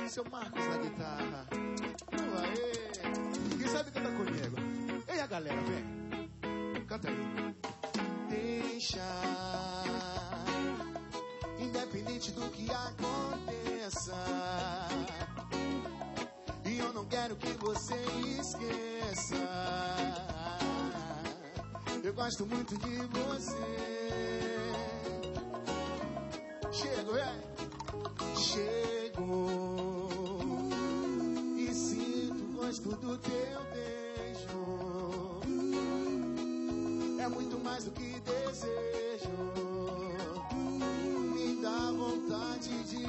Seu Marcos na guitarra. Aê. Quem sabe canta comigo? Ei, a galera, vem. Canta aí. Deixa, independente do que aconteça, e eu não quero que você esqueça. Eu gosto muito de você. Chego, é? Chego e sinto o gosto do teu beijo. É muito mais do que desejo. Me dá vontade de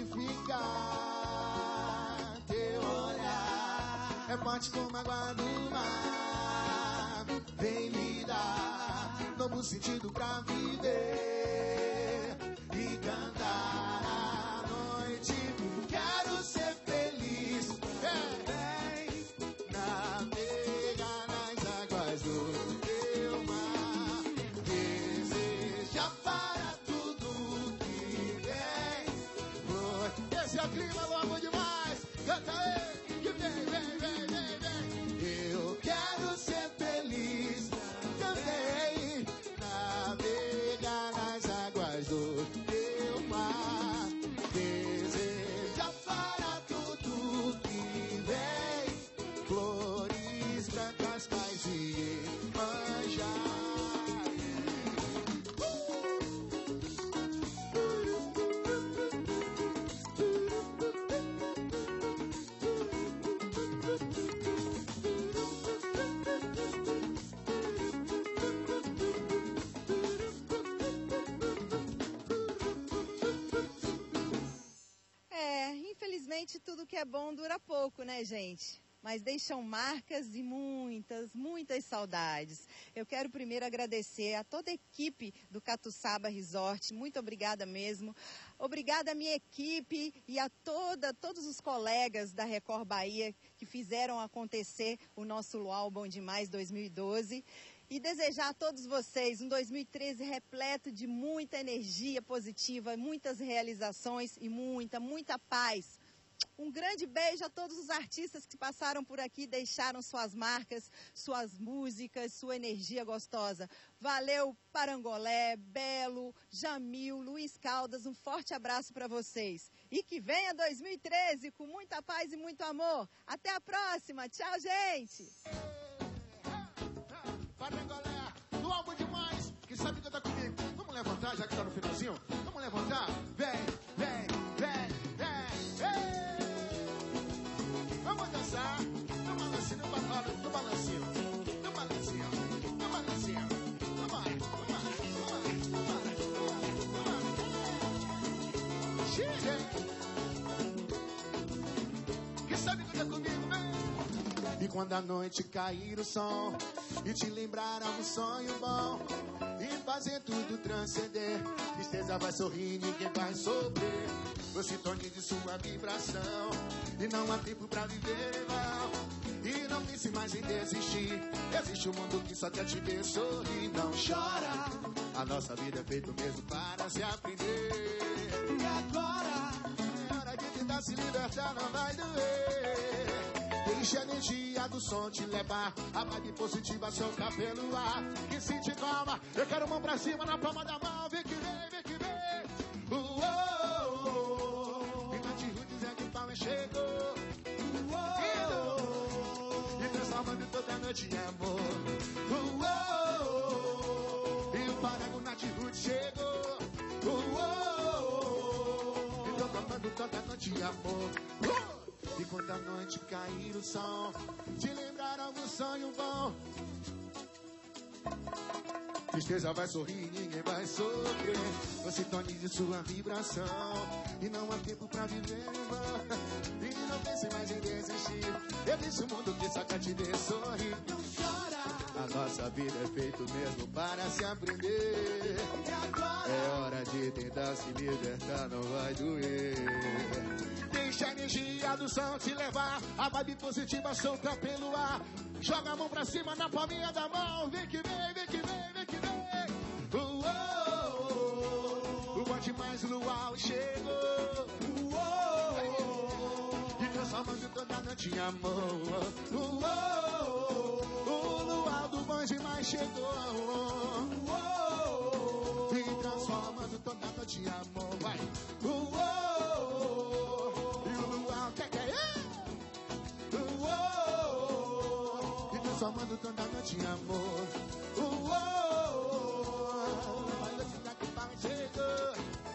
ficar. Teu olhar é forte como a água do mar. Vem me dar novo sentido pra viver e cantar a noite. Quero ser feliz. Vem navegar nas águas do teu mar. Deseja para tudo que vem. Esse é o clima, logo demais. Canta aí, que vem, vem, vem, vem, vem. Eu quero ser feliz também. Navegar nas águas do teu mar. Deseja para tudo que vem. Flores brancas, paz e manjar. Infelizmente tudo que é bom dura pouco, né, gente? Mas deixam marcas e muitas, muitas saudades. Eu quero primeiro agradecer a toda a equipe do Catuçaba Resort. Muito obrigada mesmo. Obrigada à minha equipe e a todos os colegas da Record Bahia que fizeram acontecer o nosso Luau Bom Demais 2012. E desejar a todos vocês um 2013 repleto de muita energia positiva, muitas realizações e muita paz. Um grande beijo a todos os artistas que passaram por aqui, deixaram suas marcas, suas músicas, sua energia gostosa. Valeu, Parangolé, Belo, Jamil, Luiz Caldas, um forte abraço para vocês. E que venha 2013 com muita paz e muito amor. Até a próxima, tchau, gente! Parangolé, do álbum demais, que sabe cantar comigo. Vamos levantar, já que tá no finalzinho? Vamos levantar? Vem, vem, vem, vem, vem. Vamos dançar no balancinho, no balancinho, no balancinho, no balancinho, no balancinho. Vamos lá, vamos lá, vamos lá, vamos lá. Chega! Que sabe cantar comigo, vem. E quando a noite cair o som e te lembrar algum sonho bom e fazer tudo transcender, tristeza vai sorrir, ninguém vai sofrer. Eu sintonize sua vibração e não há tempo pra viver em vão. E não pense mais em desistir. Existe um mundo que só quer te ver sorrir. Não chora, a nossa vida é feita mesmo para se aprender. E agora é hora de tentar se libertar, não vai doer. Deixa a energia do som te levar, a vibe positiva solta pelo ar. Que se te calma, eu quero mão pra cima na palma da mão. Vem que vem, vem que vem. E Nath Roots é que o pau chegou. E transformando toda noite em amor. E o Parago Nath Roots chegou. E transformando toda noite em amor. E quando a noite cair o som, te lembrar algum sonho bom, tristeza vai sorrir, ninguém vai sofrer. Você tonize sua vibração e não há tempo pra viver em vão. E não pense mais em desistir. Existe um mundo que só quer te ver sorrir. Não chora, a nossa vida é feito mesmo para se aprender. E agora é hora de tentar se libertar, não vai doer. Deixa a energia do som te levar, a vibe positiva solta pelo ar. Joga a mão pra cima na palminha da mão. Vem que vem, vem que vem, vem que vem. O Bom Demais Luau chegou. E noite de amor. O luar do banjo mais chegou. E transformando toda noite de amor. Vai. E o luar, que é? E transformando toda noite de amor. A noite da que mais chegou.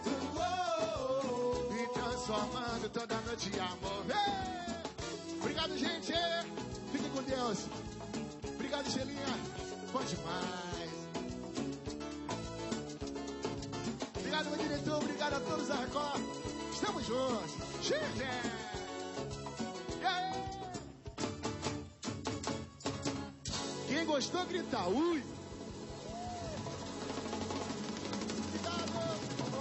E transformando toda noite de amor. Obrigado, gente. Fiquem com Deus. Obrigado, Gelinha. Bom demais. Obrigado, meu diretor. Obrigado a todos da Record. Estamos juntos. Gente. Quem gostou, grita ui.